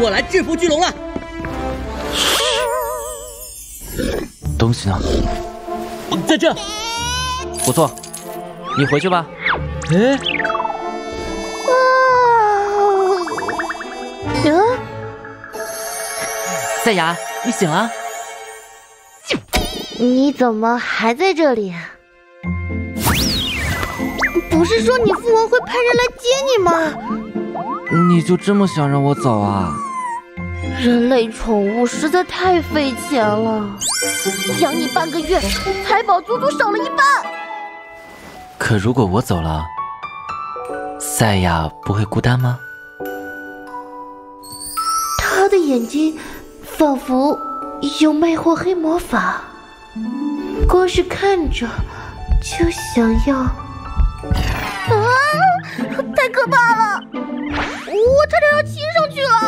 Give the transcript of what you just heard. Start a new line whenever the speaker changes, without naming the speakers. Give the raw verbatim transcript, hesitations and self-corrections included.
过来制服巨龙了。
东西呢？
在这。
不错，你回去吧。
哎。
嗯。
赛亚，你醒了？
你怎么还在这里？不是说你父王会派人来接你吗？
你就这么想让我走啊？
人类宠物实在太费钱了，养你半个月，财宝足足少了一半。
可如果我走了，赛亚不会孤单吗？
他的眼睛仿佛有魅惑黑魔法，光是看着就想要。啊！太可怕了，我差点要亲上去了。